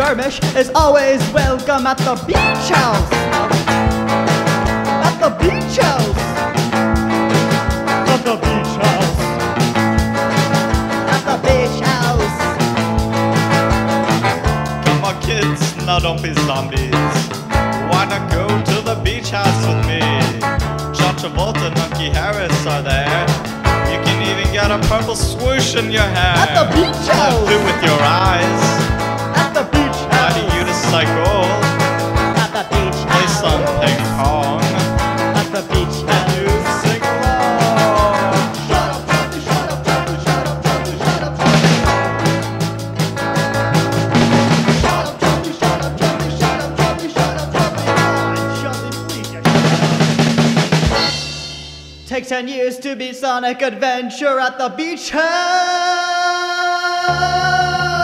skirmish is always welcome at the beach house. At the beach house. At the beach house. At the beach house. Come on kids, now don't be zombies. Why not go to the beach house with me? John Travolta and Nucky Harris are there. You can even get a purple swoosh in your hair. At the beach house. Do with your eyes. At the beach house. How do you cycle? At the beach house. Play some ping pong. At the beach house. You sing along. Shut up, Charlie, shut up, Charlie, shut up, Charlie, shut up, Charlie. Shut up, Charlie, shut up, Charlie, shut up, Charlie, shut up, Charlie. Charlie, please, just shut up. Takes 10 years to be Sonic Adventure at the beach house.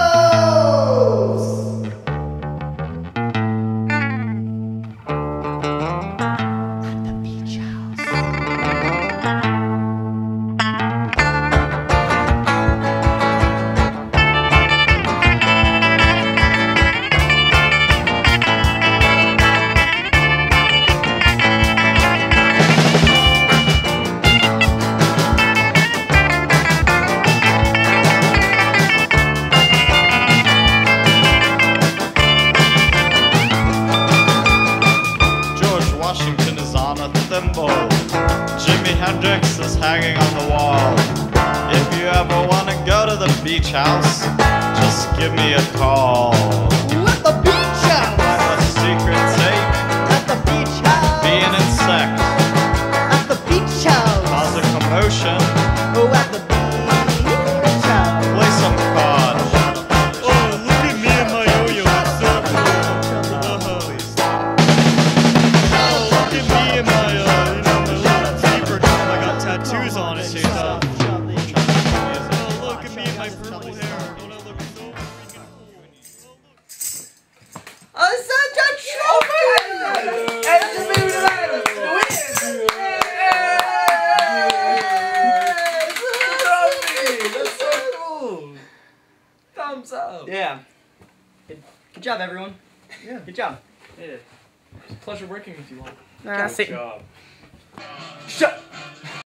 Washington is on a thimble. Jimi Hendrix is hanging on the wall. If you ever want to go to the beach house, just give me a call. At the beach house. I'm a secret tape. At the beach house. Be an insect. At the beach house. Cause a commotion. Oh, at the beach house. Play some cards. Oh, look at me and my yo-yo, it's so cool. Please stop. Oh, look at me and my, my little zebra drum. I got tattoos on it and stuff. Oh, look at me and my purple hair. Don't I look so freaking cool? Oh, look. Such a trophy! That's so cool! Thumbs up! Yeah. Good job, everyone. Yeah. Good job. Yeah. It's a pleasure working with you all. Good job. job. Shut